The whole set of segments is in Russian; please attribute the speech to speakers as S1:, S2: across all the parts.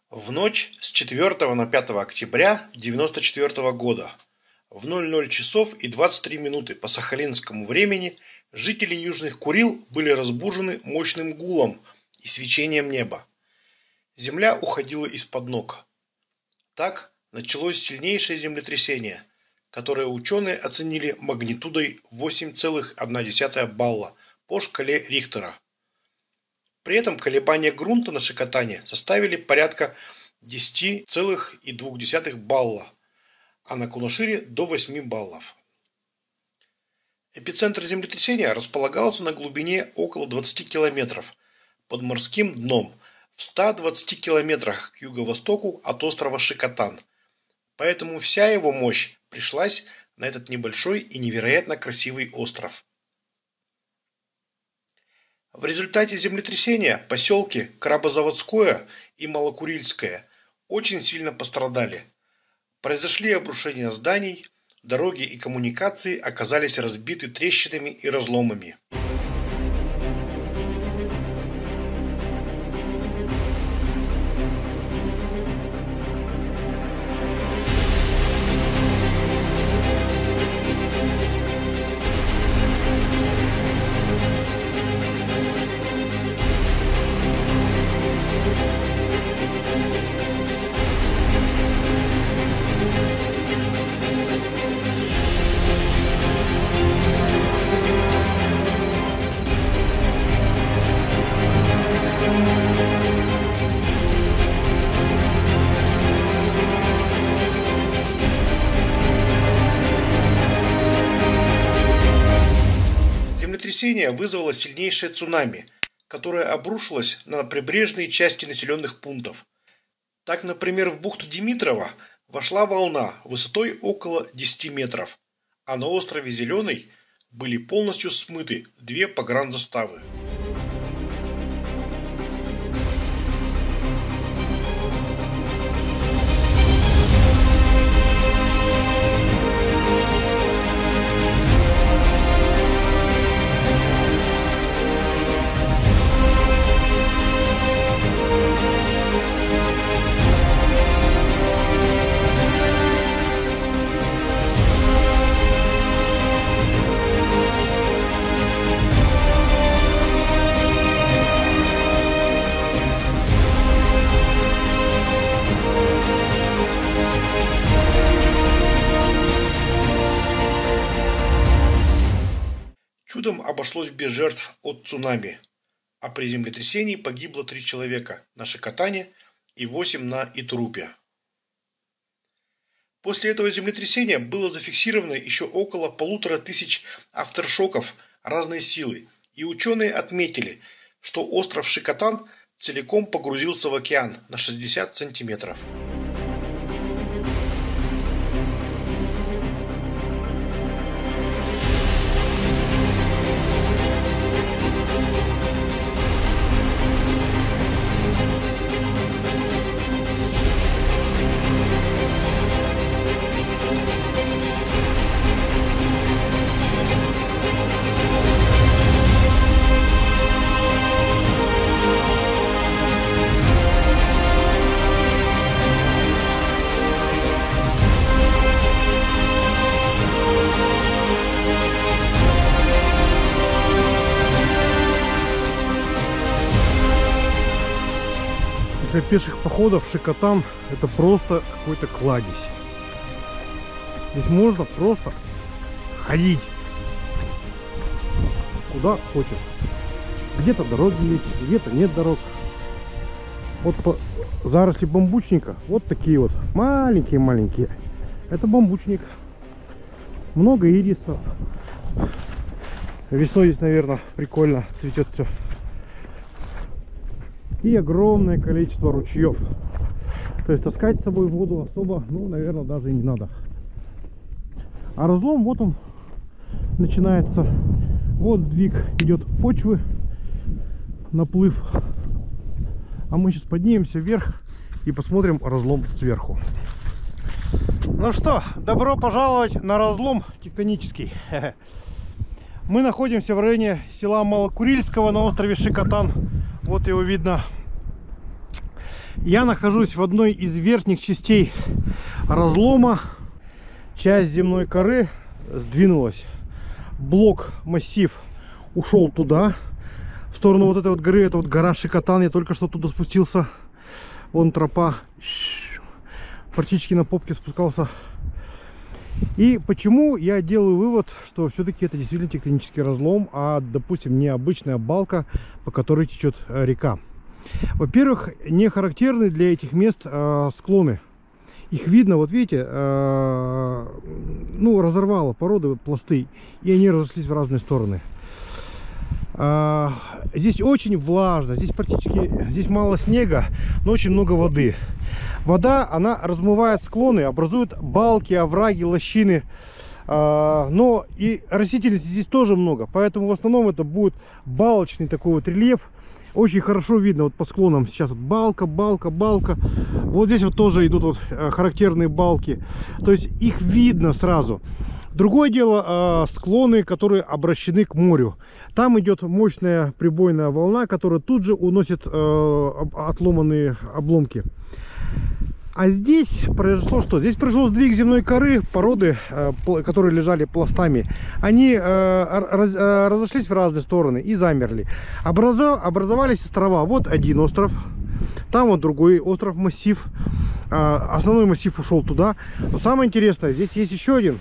S1: В ночь с 4 на 5 октября 1994 года в 00 часов и 23 минуты по сахалинскому времени жители Южных Курил были разбужены мощным гулом и свечением неба. Земля уходила из-под ног. Так началось сильнейшее землетрясение, которое ученые оценили магнитудой 8,1 балла по шкале Рихтера. При этом колебания грунта на Шикотане составили порядка 10,2 балла, а на Кунашире до 8 баллов. Эпицентр землетрясения располагался на глубине около 20 километров под морским дном в 120 километрах к юго-востоку от острова Шикотан, поэтому вся его мощь пришлась на этот небольшой и невероятно красивый остров. В результате землетрясения поселки Крабозаводское и Малокурильское очень сильно пострадали. Произошли обрушения зданий, дороги и коммуникации оказались разбиты трещинами и разломами. Землетрясение вызвало сильнейшее цунами, которое обрушилось на прибрежные части населенных пунктов. Так, например, в бухту Димитрова вошла волна высотой около 10 метров, а на острове Зеленый были полностью смыты 2 погранзаставы. Чудом обошлось без жертв от цунами, а при землетрясении погибло 3 человека на Шикотане и 8 на Итурупе. После этого землетрясения было зафиксировано еще около 1500 авторшоков разной силы, и ученые отметили, что остров Шикотан целиком погрузился в океан на 60 сантиметров.
S2: Для пеших походов Шикотан это просто какой-то кладезь. Здесь можно просто ходить куда хочешь. Где-то дороги есть, где-то нет дорог. Вот по заросли бамбучника вот такие вот маленькие-маленькие. Это бамбучник. Много ирисов. Весной здесь, наверное, прикольно цветет все. И огромное количество ручьев. То есть таскать с собой воду особо, ну, наверное, даже и не надо. А разлом, вот он начинается. Вот сдвиг идет почвы, наплыв. А мы сейчас поднимемся вверх и посмотрим разлом сверху. Ну что, добро пожаловать на разлом тектонический. Мы находимся в районе села Малокурильского на острове Шикотан. Вот его видно. Я нахожусь в одной из верхних частей разлома. Часть земной коры сдвинулась. Блок, массив ушел туда, в сторону вот этой вот горы. Это вот гора Шикотан. Я только что туда спустился. Вон тропа. Практически на попке спускался. И почему я делаю вывод, что все-таки это действительно тектонический разлом, а, допустим, не обычная балка, по которой течет река. Во-первых, не характерны для этих мест склоны. Их видно, вот видите, ну, разорвало породы, вот, пласты, и они разошлись в разные стороны. Здесь очень влажно, здесь мало снега, но очень много воды. Вода, она размывает склоны, образует балки, овраги, лощины. Но и растительности здесь тоже много, поэтому в основном это будет балочный такой вот рельеф. Очень хорошо видно вот по склонам сейчас вот балка, балка, балка. Вот здесь вот тоже идут вот характерные балки, то есть их видно сразу. Другое дело склоны, которые обращены к морю. Там идет мощная прибойная волна, которая тут же уносит отломанные обломки. А здесь произошло что? Здесь произошел сдвиг земной коры, породы, которые лежали пластами. Они разошлись в разные стороны и замерли. Образовались острова. Вот один остров, там вот другой остров, массив. Основной массив ушел туда. Но самое интересное, здесь есть еще один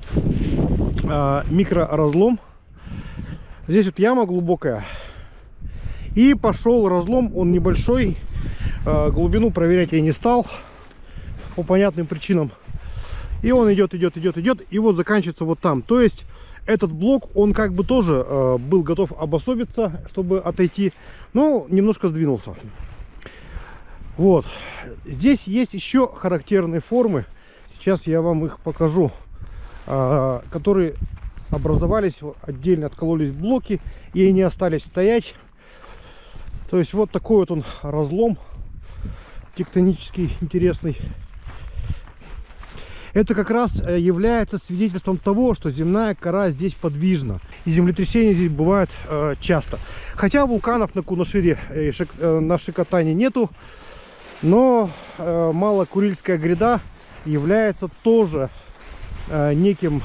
S2: микроразлом. Здесь вот яма глубокая. И пошел разлом, он небольшой. Глубину проверять я не стал по понятным причинам. И он идет, и вот заканчивается вот там. То есть этот блок, он как бы тоже был готов обособиться, чтобы отойти, но немножко сдвинулся. Вот. Здесь есть еще характерные формы. Сейчас я вам их покажу, которые образовались, отдельно откололись блоки, и они остались стоять. То есть вот такой вот он разлом тектонический, интересный. Это как раз является свидетельством того, что земная кора здесь подвижна. И землетрясения здесь бывают часто. Хотя вулканов на Кунашире и на Шикотане нету. Но Малокурильская гряда является тоже неким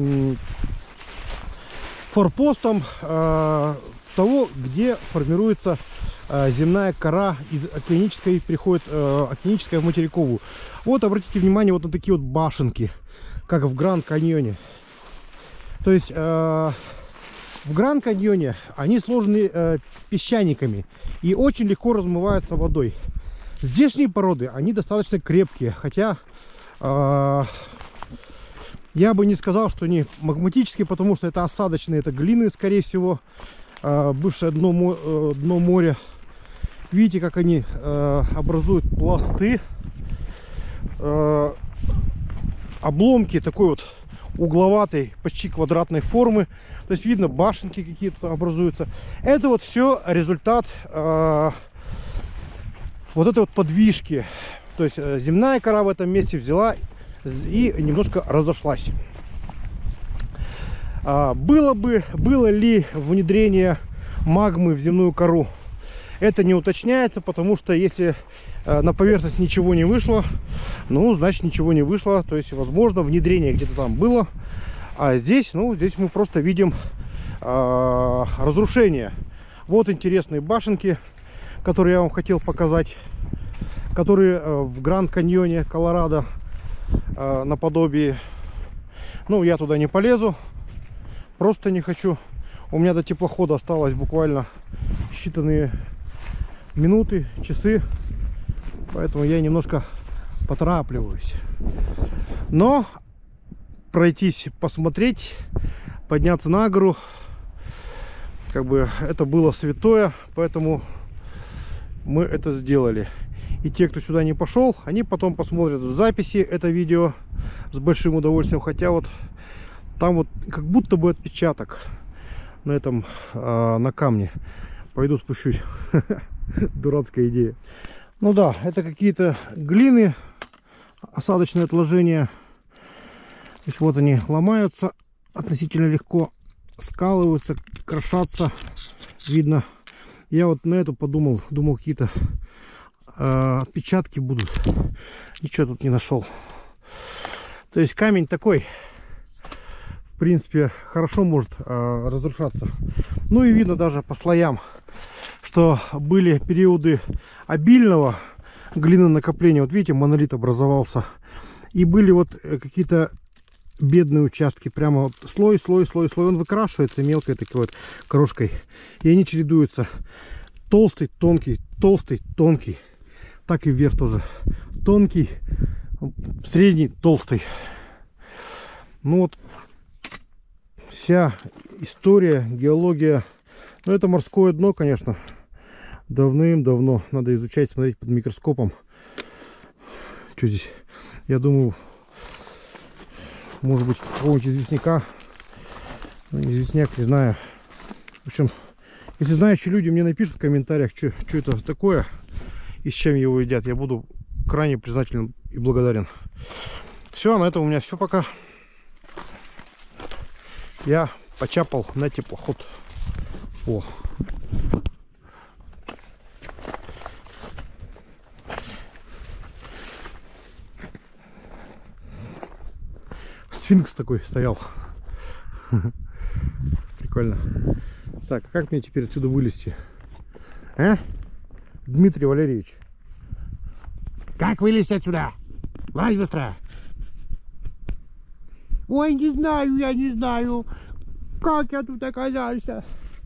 S2: форпостом того, где формируется земная кора из океанической переходит океаническая в материковую. Вот обратите внимание вот на такие вот башенки, как в Гранд Каньоне. То есть в Гранд Каньоне они сложены песчаниками и очень легко размываются водой. Здешние породы, они достаточно крепкие, хотя я бы не сказал, что они магматические, потому что это осадочные, это глины, скорее всего, бывшее дно моря. Видите, как они образуют пласты, обломки такой вот угловатой, почти квадратной формы. То есть видно, башенки какие-то образуются. Это вот все результат вот этой вот подвижки. То есть земная кора в этом месте взяла и немножко разошлась. Было ли внедрение магмы в земную кору? Это не уточняется, потому что если на поверхность ничего не вышло, ну, значит, ничего не вышло. То есть, возможно, внедрение где-то там было. А здесь, ну, здесь мы просто видим разрушение. Вот интересные башенки, которые я вам хотел показать, которые в Гранд Каньоне, Колорадо, наподобие. Ну, я туда не полезу, просто не хочу. У меня до теплохода осталось буквально считанные минуты, часы, поэтому я немножко поторапливаюсь. Но пройтись, посмотреть, подняться на гору, как бы это было святое, поэтому мы это сделали. И те, кто сюда не пошел, они потом посмотрят в записи это видео с большим удовольствием. Хотя вот там вот как будто бы отпечаток на этом, на камне. Пойду спущусь. Дурацкая идея. Ну да, это какие-то глины, осадочные отложения. То есть вот они ломаются относительно легко, скалываются, крошатся. Видно. Я вот на эту думал какие-то отпечатки будут. Ничего тут не нашел. То есть камень такой, в принципе, хорошо может разрушаться. Ну и видно даже по слоям, что были периоды обильного глинонакопления. Вот видите, монолит образовался. И были вот какие-то бедные участки. Прямо вот слой. Он выкрашивается мелкой такой вот крошкой. И они чередуются. Толстый, тонкий. Так и вверх тоже. Тонкий, средний, толстый. Ну вот вся история, геология. Ну это морское дно, конечно. Давным-давно надо изучать, смотреть под микроскопом. Что здесь? Я думаю, может быть, какого-нибудь известняка. Ну, известняк, не знаю. В общем, если знающие люди мне напишут в комментариях, что это такое и с чем его едят, я буду крайне признателен и благодарен. Все, на этом у меня все пока. Я почапал на теплоход. О. Сфинкс такой стоял. Прикольно. Так, а как мне теперь отсюда вылезти? А? Дмитрий Валерьевич. Как вылезти отсюда? Лазь быстро. Ой, не знаю, я не знаю. Как я тут оказался?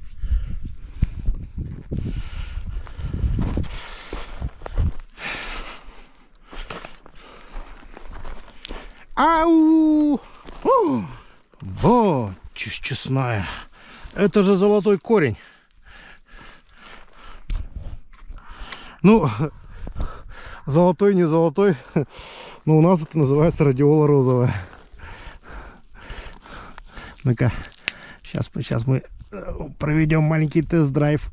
S2: Ау! О, честная. Это же золотой корень. Ну, золотой, не золотой. Но у нас это называется радиола розовая. Ну-ка, сейчас мы проведем маленький тест-драйв.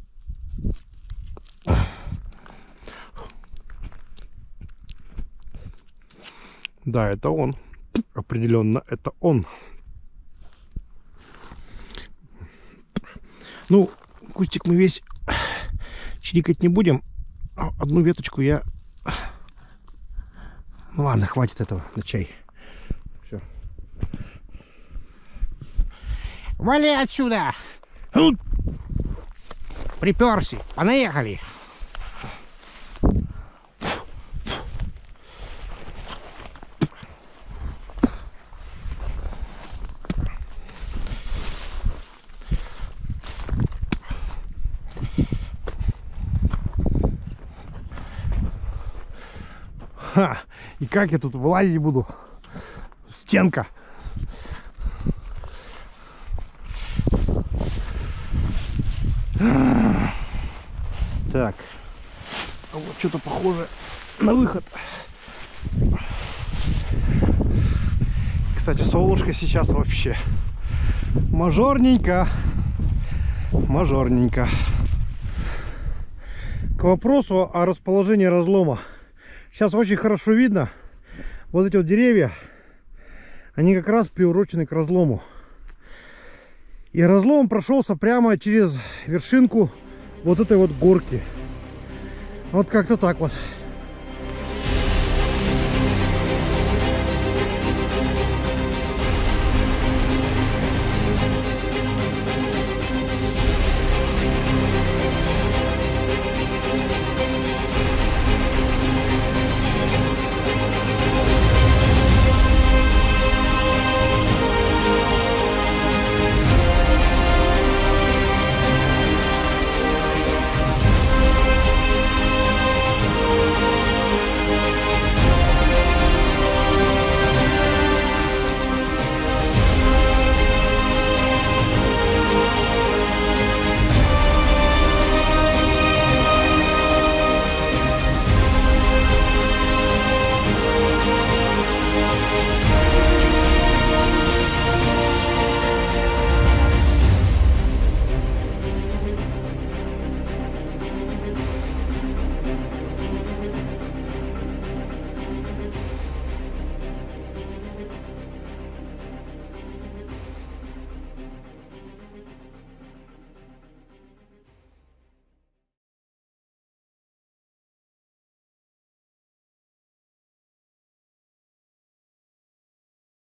S2: Да, это он. Определенно, это он. Ну, кустик мы весь чирикать не будем. Одну веточку я... Ну ладно, хватит этого на чай. Все. Вали отсюда! Приперся. Понаехали. Ха, и как я тут вылазить буду? Стенка. Так. А вот что-то похоже на выход. Кстати, солнышко сейчас вообще мажорненько. Мажорненько. К вопросу о расположении разлома. Сейчас очень хорошо видно. Вот эти вот деревья, они как раз приурочены к разлому. И разлом прошелся прямо через вершинку вот этой вот горки. Вот как-то так вот.